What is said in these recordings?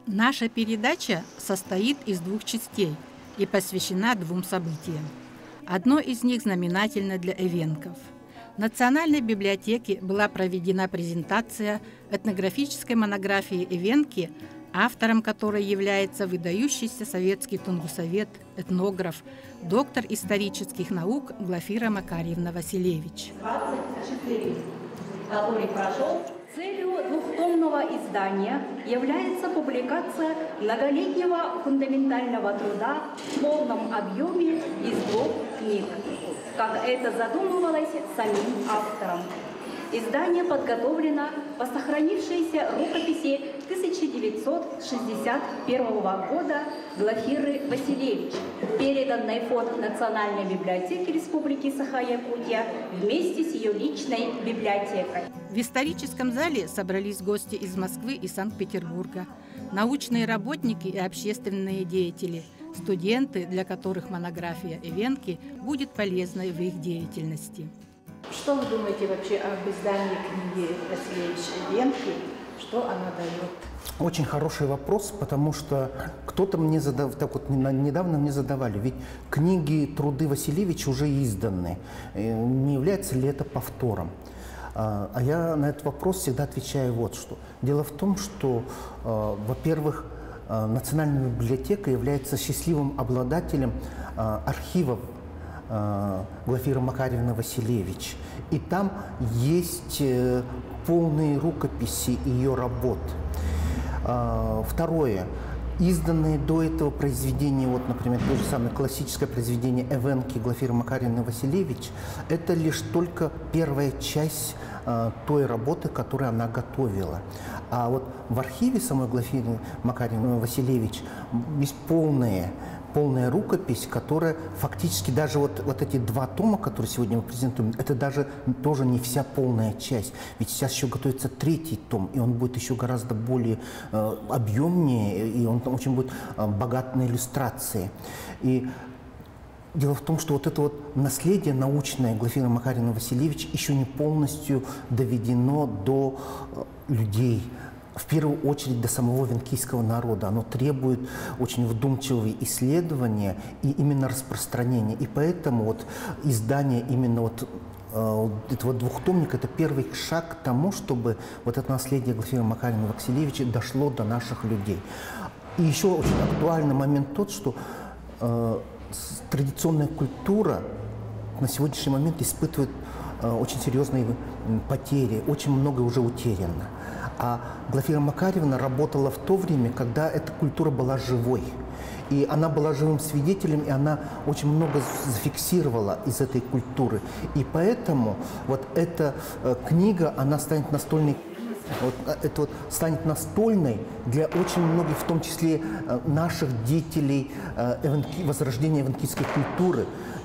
Наша передача состоит из двух частей и посвящена двум событиям. Одно из них знаменательно для эвенков. В Национальной библиотеке была проведена презентация этнографической монографии «Эвенки», автором которой является выдающийся советский тунгусовед, этнограф, доктор исторических наук Глафира Макарьевна Василевич. 24, который прошел. Целью двухтомного издания является публикация многолетнего фундаментального труда в полном объеме из двух книг, как это задумывалось самим автором. Издание подготовлено по сохранившейся рукописи 1961 года Глафиры Василевич, переданной фонд Национальной библиотеки Республики Саха-Якутия вместе с ее личной библиотекой. В историческом зале собрались гости из Москвы и Санкт-Петербурга, научные работники и общественные деятели, студенты, для которых монография «Эвенки» будет полезной в их деятельности. Что вы думаете вообще об издании книги Василевич «Эвенки»? Что она дает? Очень хороший вопрос, потому что кто-то мне недавно мне задавали, ведь книги, труды Василевича уже изданы. Не является ли это повтором? А я на этот вопрос всегда отвечаю вот что. Дело в том, что, во-первых, Национальная библиотека является счастливым обладателем архивов Глафира Макарьевна Василевич. И там есть полные рукописи ее работ. Второе. Изданные до этого произведения, вот, например, то же самое классическое произведение «Эвенки» Глафиры Макарьевны Василевич, это лишь только первая часть той работы, которую она готовила. А вот в архиве самой Глафиры Макарьевны Василевич есть полная рукопись, которая фактически даже вот эти два тома, которые сегодня мы презентуем, это даже тоже не вся полная часть. Ведь сейчас еще готовится третий том, и он будет еще гораздо более объемнее, и он там очень будет богат на иллюстрации. И дело в том, что вот это вот наследие научное Глафиры Макарьевны Василевич еще не полностью доведено до людей, в первую очередь до самого венкийского народа. Оно требует очень вдумчивого исследования и именно распространения. И поэтому вот издание именно вот этого двухтомника – это первый шаг к тому, чтобы вот это наследие Глафиры Макарьевны Василевича дошло до наших людей. И еще очень актуальный момент тот, что традиционная культура на сегодняшний момент испытывает очень серьезные потери, очень много уже утеряно. А Глафира Макарьевна работала в то время, когда эта культура была живой. И она была живым свидетелем, и она очень много зафиксировала из этой культуры. И поэтому вот эта книга, она станет настольной. Это вот станет настольной для очень многих, в том числе наших деятелей возрождения эвенкийской культуры.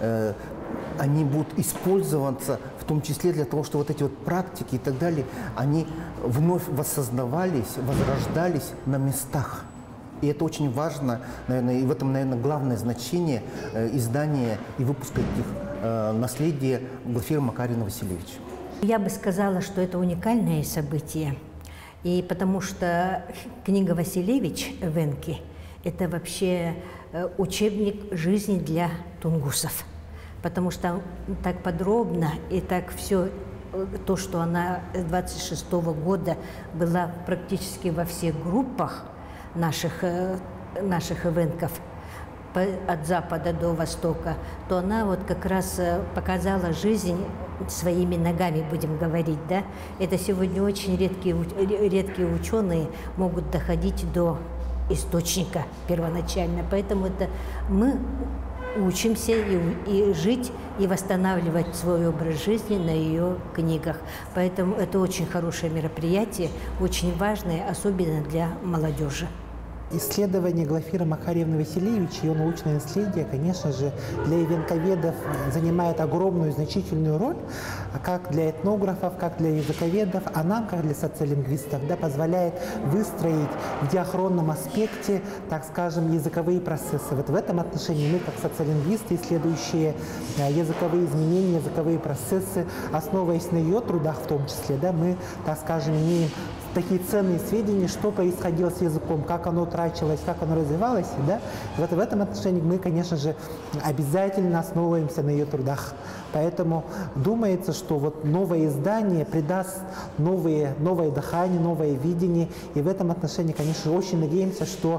Они будут использоваться в том числе для того, что вот эти вот практики и так далее, они вновь воссознавались, возрождались на местах. И это очень важно, наверное, и в этом, наверное, главное значение издания и выпуска этих наследия Глафиры Макарьевны Василевич. Я бы сказала, что это уникальное событие, и потому что книга Василевич «Эвенки» – это вообще учебник жизни для тунгусов, потому что так подробно и так все то, что она с 26-го года была практически во всех группах наших эвенков, от запада до востока, то она вот как раз показала жизнь своими ногами, будем говорить, да. Это сегодня очень редкие ученые могут доходить до источника первоначально, поэтому это мы учимся и жить, и восстанавливать свой образ жизни на ее книгах. Поэтому это очень хорошее мероприятие, очень важное, особенно для молодежи. Исследование Глафиры Макарьевны Василевич, ее научное наследие, конечно же, для эвенковедов занимает огромную, значительную роль, как для этнографов, как для языковедов, а нам, как для социолингвистов, да, позволяет выстроить в диахронном аспекте, так скажем, языковые процессы. Вот в этом отношении мы, как социолингвисты, исследующие языковые изменения, языковые процессы, основываясь на ее трудах в том числе, да, мы, так скажем, имеем такие ценные сведения, что происходило с языком, как оно утрачивалось, как оно развивалось. Да? В этом отношении мы, конечно же, обязательно основываемся на ее трудах. Поэтому думается, что вот новое издание придаст новое дыхание, новое видение. И в этом отношении, конечно, очень надеемся, что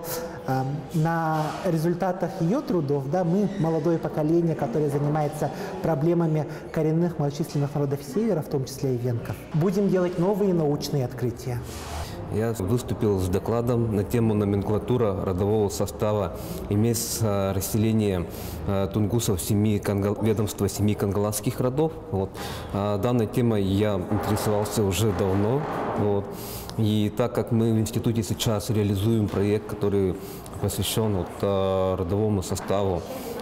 на результатах ее трудов, да, мы, молодое поколение, которое занимается проблемами коренных малочисленных народов Севера, в том числе и венков, будем делать новые научные открытия. Я выступил с докладом на тему номенклатура родового состава и мест расселения тунгусов ведомства 7 кангаласских родов. Вот. Данной темой я интересовался уже давно. Вот. И так как мы в институте сейчас реализуем проект, который посвящен родовому составу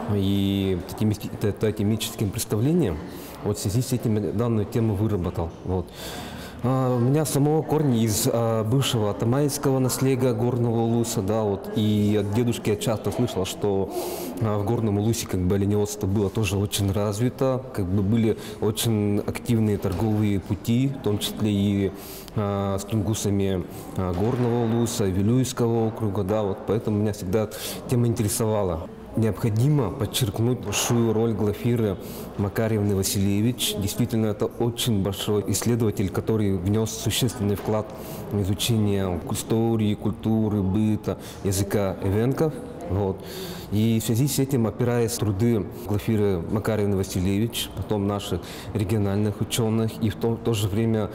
и тотемическим представлениям, вот в связи с этим данную тему выработал. Вот. У меня самого корни из бывшего атаманского наследия Горного Улуса, да, вот, и от дедушки я часто слышал, что в Горном Улусе оленеводство было тоже очень развито, были очень активные торговые пути, в том числе и с тунгусами Горного Улуса, Вилюйского округа, да, вот, поэтому меня всегда тема интересовала. Необходимо подчеркнуть большую роль Глафиры Макарьевны Василевич. Действительно, это очень большой исследователь, который внес существенный вклад в изучение истории, культуры, быта, языка эвенков. Вот. И в связи с этим, опираясь на труды Глафиры Макарьевны Василевич, потом наших региональных ученых и в то же время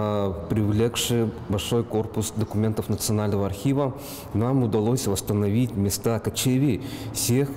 привлекший большой корпус документов Национального архива, нам удалось восстановить места кочевий всех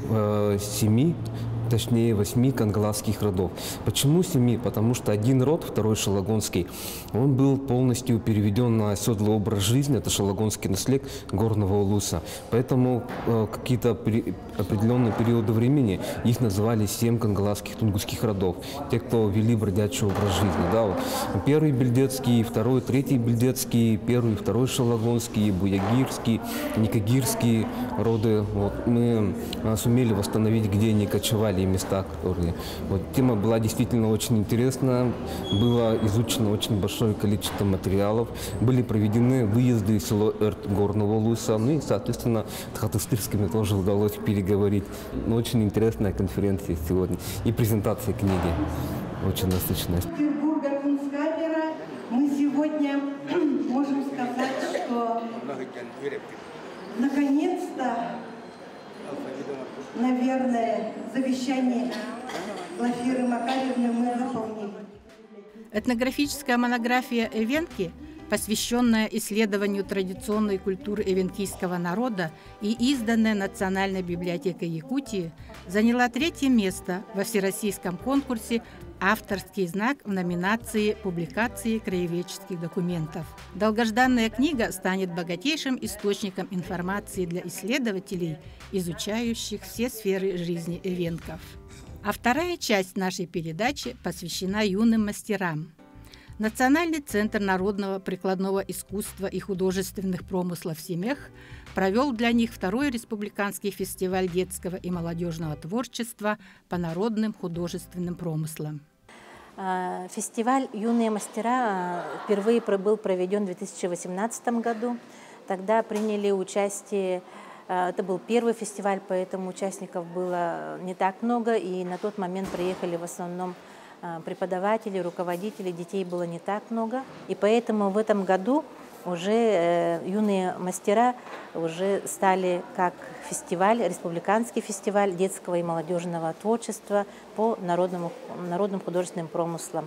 7, точнее 8 кангаласских родов. Почему 7? Потому что один род, второй шалагонский, он был полностью переведен на оседлый образ жизни, это шалагонский наследие Горного Улуса. Поэтому какие-то определенные периоды времени их называли 7 кангаласских тунгусских родов. Те, кто вели бродячий образ жизни. Да, вот. Первый бельдецкий, второй, третий бельдецкий, первый, второй шалагонский, буягирский, никагирские роды. Вот. Мы сумели восстановить, где они кочевали, места, которые... Вот, тема была действительно очень интересна, было изучено очень большое количество материалов, были проведены выезды в село Эрт Горного Улуса, ну и, соответственно, с хатыстырскими тоже удалось переговорить. Ну, очень интересная конференция сегодня и презентация книги, очень насыщенная. Петербурга Кунсткамера мы сегодня можем сказать, что наконец-то, наверное, завещание Глафиры Макарьевны мы выполнили. Этнографическая монография «Эвенки», посвященная исследованию традиционной культуры эвенкийского народа и изданная Национальной библиотекой Якутии, заняла 3-е место во всероссийском конкурсе «Авторский знак» в номинации «Публикации краеведческих документов». Долгожданная книга станет богатейшим источником информации для исследователей, изучающих все сферы жизни эвенков. А вторая часть нашей передачи посвящена юным мастерам. Национальный центр народного прикладного искусства и художественных промыслов «Семех» провел для них 2-й республиканский фестиваль детского и молодежного творчества по народным художественным промыслам. Фестиваль «Юные мастера» впервые был проведен в 2018 году. Тогда приняли участие, это был первый фестиваль, поэтому участников было не так много, и на тот момент приехали в основном преподаватели, руководители, детей было не так много. И поэтому в этом году уже юные мастера уже стали как фестиваль, республиканский фестиваль детского и молодежного творчества по народным художественным промыслам.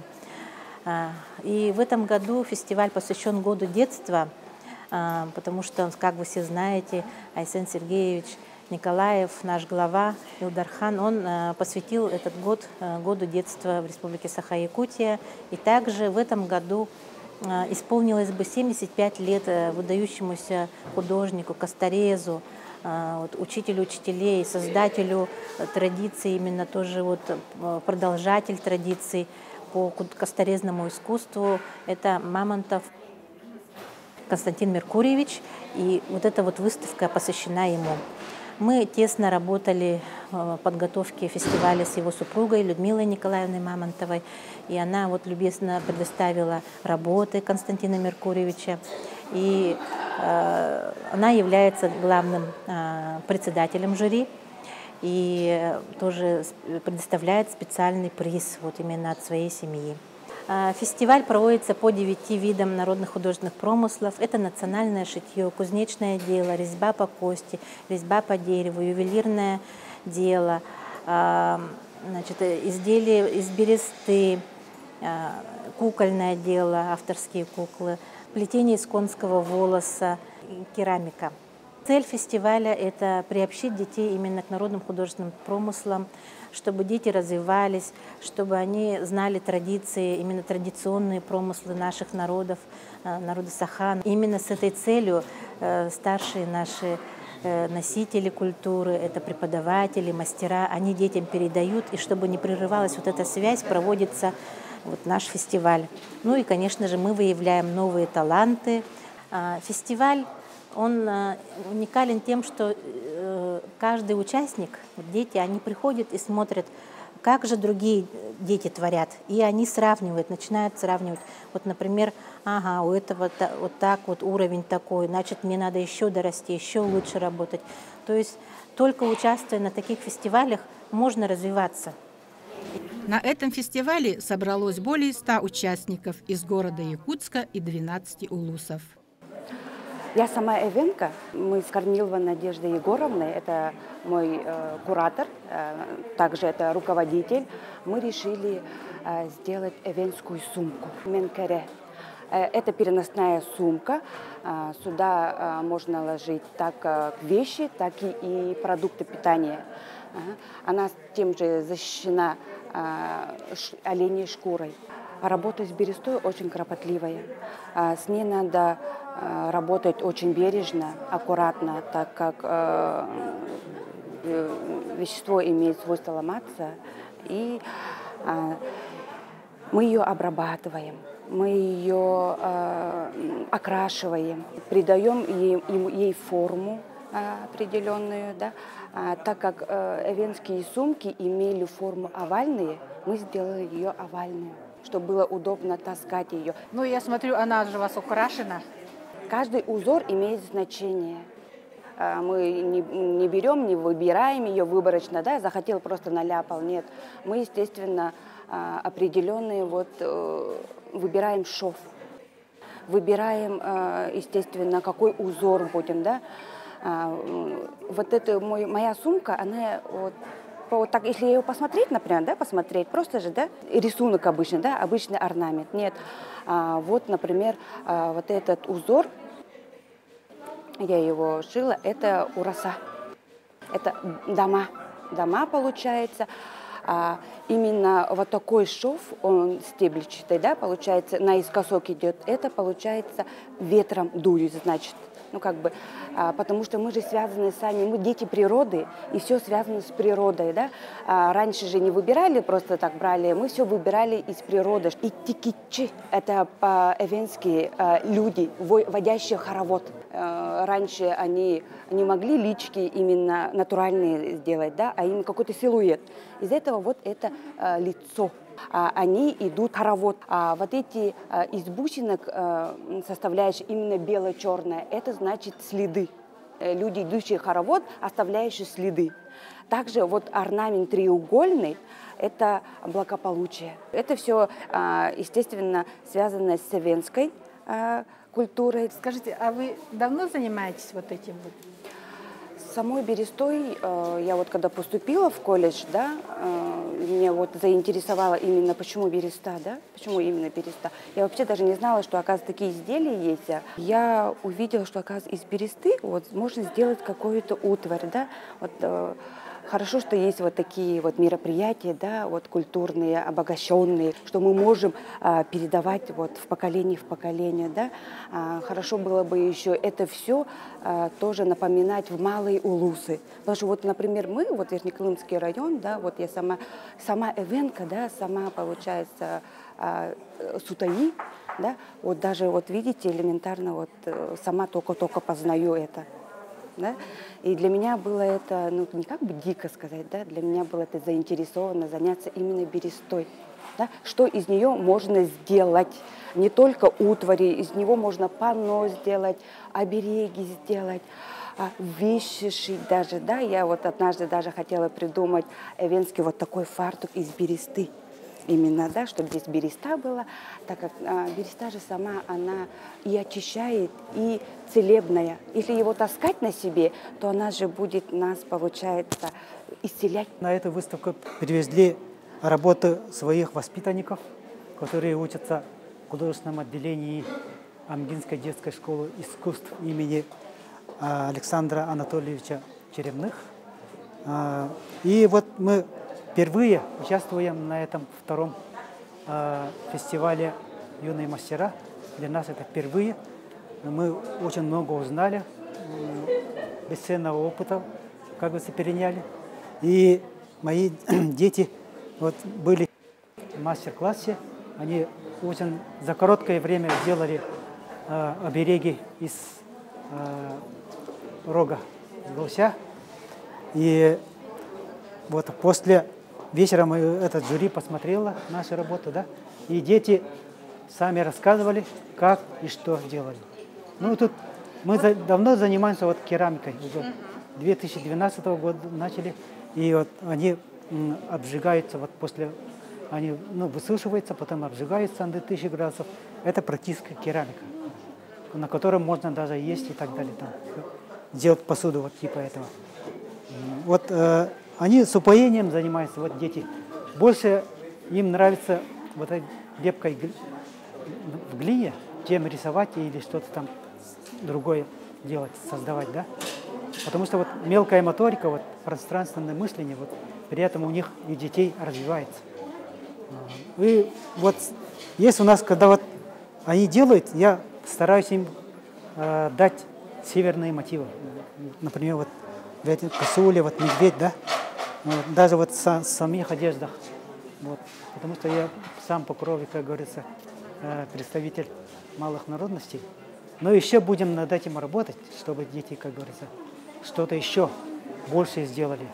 И в этом году фестиваль посвящен году детства, потому что, как вы все знаете, Айсен Сергеевич Николаев, наш глава Илдархан, он посвятил этот год году детства в Республике Саха-Якутия. И также в этом году исполнилось бы 75 лет выдающемуся художнику, косторезу, учителю учителей, создателю традиций, именно тоже продолжатель традиций по косторезному искусству. Это Мамонтов Константин Меркурьевич, и эта выставка посвящена ему. Мы тесно работали в подготовке фестиваля с его супругой Людмилой Николаевной Мамонтовой, и она любезно предоставила работы Константина Меркурьевича. и она является главным председателем жюри и тоже предоставляет специальный приз вот именно от своей семьи. Фестиваль проводится по 9 видам народных художественных промыслов. Это национальное шитье, кузнечное дело, резьба по кости, резьба по дереву, ювелирное дело, значит, изделия из бересты, кукольное дело, авторские куклы, плетение из конского волоса, керамика. Цель фестиваля – это приобщить детей именно к народным художественным промыслам, чтобы дети развивались, чтобы они знали традиции, именно традиционные промыслы наших народов, народа Саха. Именно с этой целью старшие наши носители культуры, это преподаватели, мастера, они детям передают, и чтобы не прерывалась вот эта связь, проводится вот наш фестиваль. Ну и, конечно же, мы выявляем новые таланты. Фестиваль, он уникален тем, что каждый участник, дети, они приходят и смотрят, как же другие дети творят. И они сравнивают, начинают сравнивать. Вот, например, ага, у этого вот так вот уровень такой, значит, мне надо еще дорасти, еще лучше работать. То есть только участвуя на таких фестивалях, можно развиваться. На этом фестивале собралось более 100 участников из города Якутска и 12 улусов. Я сама эвенка, мы с Корниловой Надеждой Егоровной, это мой куратор, также это руководитель. Мы решили сделать эвенскую сумку «Менкере». Это переносная сумка, сюда можно ложить как вещи, так и продукты питания. Она тем же защищена оленей шкурой. Работа с берестой очень кропотливая. С ней надо работать очень бережно, аккуратно, так как вещество имеет свойство ломаться. И мы ее обрабатываем, мы ее окрашиваем, придаем ей форму определенную. Да? Так как эвенские сумки имели форму овальные, мы сделали ее овальную, чтобы было удобно таскать ее. Ну, я смотрю, она же у вас украшена. Каждый узор имеет значение. Мы не берем, не выбираем ее выборочно, да, захотел, просто наляпал, нет. Мы, естественно, определенные выбираем шов, выбираем, естественно, какой узор будем, да. Вот эта моя сумка, она вот так, если ее посмотреть, например, да, посмотреть, просто же, да, рисунок обычный, да, обычный орнамент, нет. Вот, например, вот этот узор, я его шила, это ураса, это дома получается. Именно вот такой шов, он стебличатый, да, получается, наискосок идет, это получается ветром дует, значит. Ну, как бы, потому что мы же связаны сами, мы дети природы, и все связано с природой, да. Раньше же не выбирали, просто так брали, мы все выбирали из природы. И тикичи – это по-эвенски люди, водящие хоровод. Раньше они не могли лички именно натуральные сделать, да, а именно какой-то силуэт. Из этого вот это лицо. Они идут в хоровод. А вот эти из бусинок составляющие именно бело-черное, это значит следы. Люди, идущие в хоровод, оставляющие следы. Также вот орнамент треугольный – это благополучие. Это все, естественно, связано с эвенской культурой. Скажите, а вы давно занимаетесь вот этим? Самой берестой я вот когда поступила в колледж, да, меня вот заинтересовало именно почему береста, да, почему именно береста. Я вообще даже не знала, что, оказывается, такие изделия есть. Я увидела, что, оказывается, из бересты вот можно сделать какую-то утварь, да, вот. Хорошо, что есть вот такие вот мероприятия, да, вот культурные, обогащенные, что мы можем передавать вот в поколение, да. Хорошо было бы еще это все тоже напоминать в малые улусы. Потому что вот, например, мы, вот Верхнеколымский район, да, вот я сама эвенка, да, сама, получается, сутаи, да, вот даже вот видите, элементарно вот сама только познаю это. Да? И для меня было это, ну, не как бы дико сказать, да? Для меня было это заинтересовано заняться именно берестой. да, что из нее можно сделать. Не только утвари, из него можно панно сделать, обереги сделать, вещи шить даже. Да? Я вот однажды даже хотела придумать эвенский вот такой фартук из бересты. Именно, да, чтобы здесь береста была, так как береста же сама, она и очищает, и целебная. Если его таскать на себе, то она же будет нас, получается, исцелять. На эту выставку привезли работы своих воспитанников, которые учатся в художественном отделении Амгинской детской школы искусств имени Александра Анатольевича Черемных. И вот мы впервые участвуем на этом втором фестивале «Юные мастера». Для нас это впервые. Мы очень много узнали, бесценного опыта, как бы переняли. И мои дети вот были в мастер-классе. Они очень за короткое время сделали обереги из рога гуся. И вот после вечером этот жюри посмотрело нашу работу, да, и дети сами рассказывали, как и что делали. Ну, тут мы давно занимаемся вот керамикой, уже 2012 года начали, и вот они обжигаются, вот после, они высушиваются, потом обжигаются до 1000 градусов. Это практически керамика, на котором можно даже есть и так далее, там, делать посуду вот типа этого. Вот они с упоением занимаются, вот дети. Больше им нравится вот этой лепкой в глине, чем рисовать или что-то там другое делать, создавать, да? Потому что вот мелкая моторика, вот пространственное мышление, вот при этом у них и детей развивается. И вот есть у нас, когда вот они делают, я стараюсь им дать северные мотивы. Например, вот в этой косуле, вот медведь, да? Вот, даже вот в самих одеждах. Вот. Потому что я сам по крови, как говорится, представитель малых народностей. Но еще будем над этим работать, чтобы дети, как говорится, что-то еще больше сделали.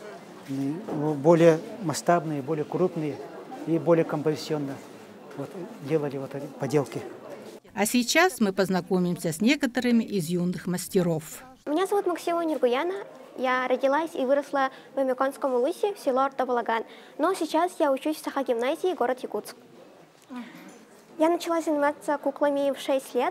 Более масштабные, более крупные и более композиционные. Вот, делали вот эти поделки. А сейчас мы познакомимся с некоторыми из юных мастеров. Меня зовут Максима Нергуяна. Я родилась и выросла в Эмяконском улусе, в село Артавалаган. Но сейчас я учусь в Саха-гимназии, город Якутск. Я начала заниматься куклами в 6 лет.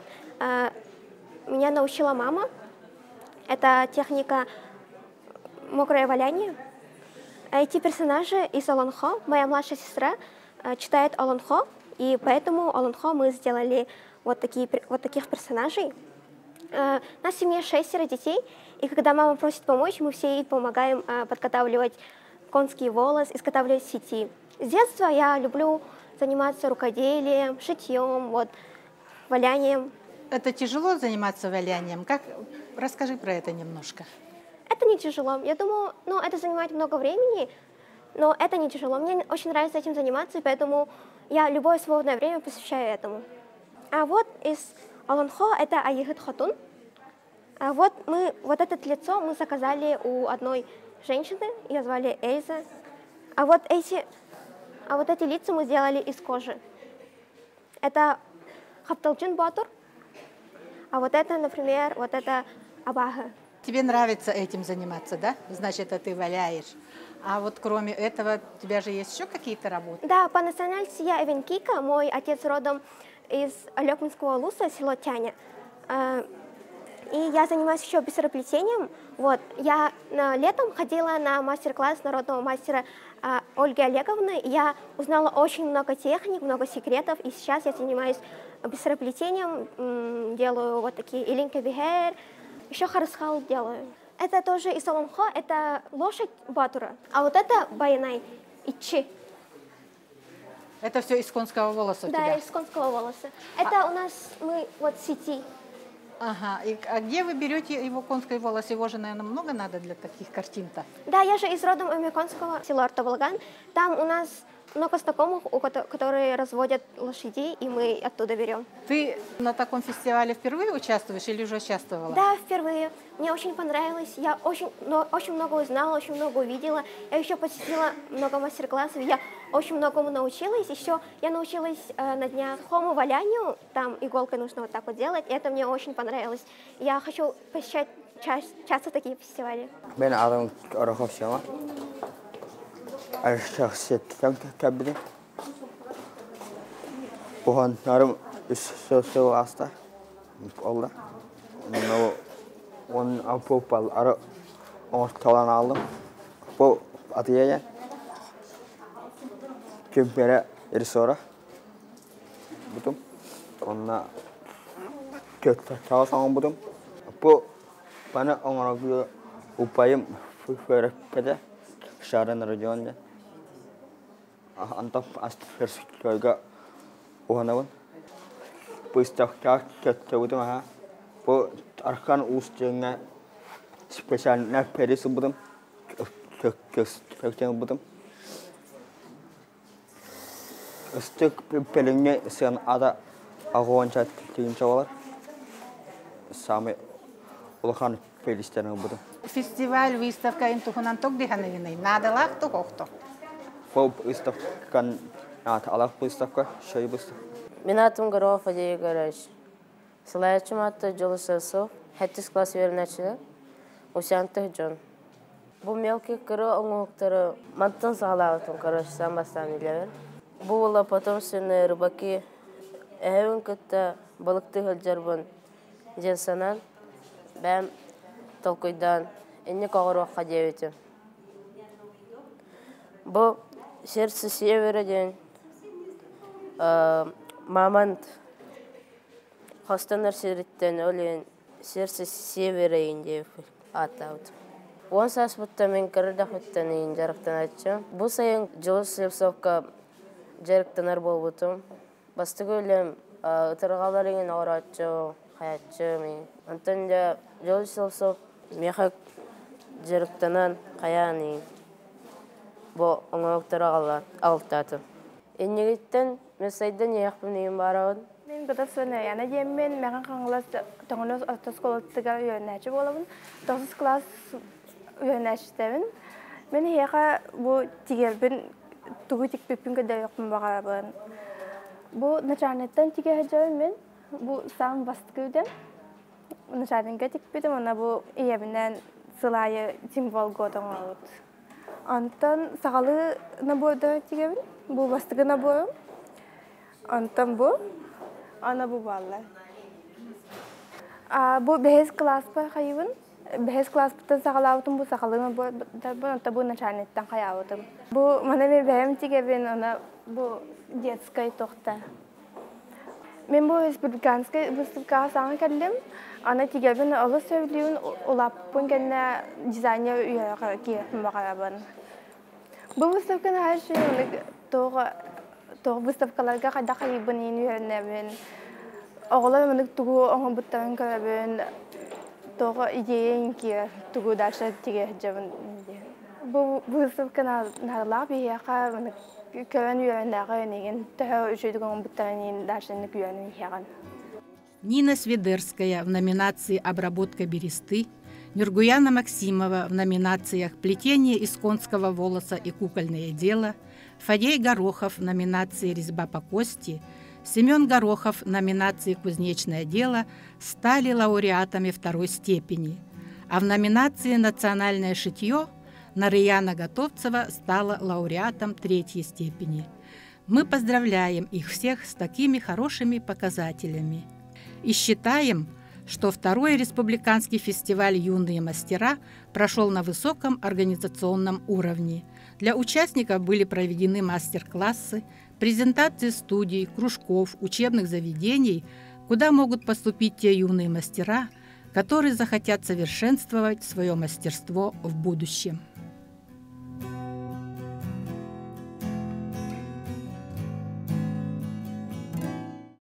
Меня научила мама. Это техника мокрое валяние. Эти персонажи из Олонхо, моя младшая сестра читает Олонхо, и поэтому Олонхо мы сделали вот таких персонажей. У нас в семье 6 детей, и когда мама просит помочь, мы все ей помогаем подготавливать конский волос, изготавливать сети. С детства я люблю заниматься рукоделием, шитьем, вот, валянием. Это тяжело заниматься валянием? Расскажи про это немножко. Это не тяжело. Я думаю, это занимает много времени, но это не тяжело. Мне очень нравится этим заниматься, и поэтому я любое свободное время посвящаю этому. А вот из Олонхо это Аихет Хатун. А вот это лицо мы заказали у одной женщины, ее звали Эйза. А вот эти лица мы сделали из кожи. Это Хапталджин Батур. А вот это, например, вот это Абага. Тебе нравится этим заниматься, да? Значит, это ты валяешь. А вот кроме этого, у тебя же есть еще какие-то работы? Да, по национальности я эвенкика. Мой отец родом из Алекминского улуса, село Тяня. И я занимаюсь еще бисероплетением. Вот. Я летом ходила на мастер-класс народного мастера Ольги Олеговны. Я узнала очень много техник, много секретов. И сейчас я занимаюсь бисероплетением, делаю вот такие илинка бихер, еще харасхал делаю. Это тоже из Олонхо, это лошадь Батура. А вот это Байнай, Ичи. Это все из конского волоса у тебя? Да, из конского волоса. Это у нас вот сети. Ага. А где вы берете его конский волос? Его же, наверное, много надо для таких картин-то? Да, я же из родом Эмяконского, село Артавалаган. Там у нас много знакомых, которые разводят лошадей, и мы оттуда берем. Ты на таком фестивале впервые участвуешь или уже участвовала? Да, впервые. Мне очень понравилось. Я очень много узнала, очень много увидела. Я еще посетила много мастер-классов. Я очень многому научилась. Еще я научилась на днях сухому валянию. Там иголкой нужно вот так вот делать. И это мне очень понравилось. Я хочу посещать часто такие фестивали. Şahsiyetten kabili. Buhanlarım üstü hasta oldu. Onun apopal ara ortalan aldım. Bu atıya kümbere sonra buldum. Onunla kötü çalışan buldum. Bu bana onlara upayım fırkede şehrin rajonda. Антоп астферскойга уханаван пыстакка кеттебудум аха по аркан устенга специал на пересубудум кектебудум стек пеленге сен ада агончат тинчалар сами улхан перестерен будум Фестиваль, выставка интухунанток диханевиной. Надо лахту хохто. Выставка, алах выставка, шей выставка. Меня там Горох Фадей Гараж. Слайчим атты жолы сылсов, 7 класс вернәчілі, усянты жон. Бұл мелкий кірі оңуқтары мантын сағалағытын қарашсан бастан елер. Бұл ола потомственные рыбаки әйін күтті балықты ғылжарбын женсанан, бәм толкойдан, инне қағыр оққа деветім. Бұл сердце севера день, мамант хастанар сереттен олен сердце севера индев атаут. Он сас будто мен кырдах буттан ин жарыктан айтчам. Бу сайын жол сепсовка жарыктанар болбутум. Бастыгы элем тыргаларыңын оратчы, хаятчы мен. Антон да жол сепсов мехак жарыктанан каяны. Бу оңоктора алтаты. Эннегиттен месайдан яқпын нейін барауын. Мен бұда сөне, яна жеммен мәған қаңғылас тоңыныз отыз колоттыға үйернәчі болабын. 9 класс үйернәчістәбін. Мен еға бұл тигербін тұғы тикпеппін көді yoqпын бағарабын. Бұл начальниктен тиге әжәуін мен бұл сам басты көдем. Начальнинге тикпедім, она бұл иебінен сылайы символ годың ауыд. Антон сағалы наборда тигебін, бұл бастығы наборым. Антон бұл, ана бұл балла. Бұл 5 класс ба қайыбын. 5 класс бұттан сағалауытым, бұл сағалы наборда, антон бұл начальниктен қаяуытым. Бұл мана мен бәйім тигебін, бұл детскай тоқта. Мен бұл республиканскай выставкаға саңа кәлдім. Ана тигебін олы сөйлеуін олаппын кәліне дизайнер үйерға кейіпін бағарабын. Бұл выставканы әр шей тоғы выставкаларға қайда қайыбын ең үйерінебін. Оғылар мұнық тұғы оңы бұттарын көребін. Тоғы идеяң ке тұғы дашы теге жабын. Бұл выставканы нарылақ бейеқа көрін үйеріндегі өнеген түхі үшейдің оңы бұттарын ең дашынық үйерінің еған. Нина Свидерская в номинации «Обработка бересты», Нюргуяна Максимова в номинациях «Плетение из конского волоса и кукольное дело», Фадей Горохов в номинации «Резьба по кости», Семен Горохов в номинации «Кузнечное дело» стали лауреатами 2-й степени, а в номинации «Национальное шитье» Нарияна Готовцева стала лауреатом 3-й степени. Мы поздравляем их всех с такими хорошими показателями. И считаем, что 2-й республиканский фестиваль «Юные мастера» прошел на высоком организационном уровне. Для участников были проведены мастер-классы, презентации студий, кружков, учебных заведений, куда могут поступить те юные мастера, которые захотят совершенствовать свое мастерство в будущем.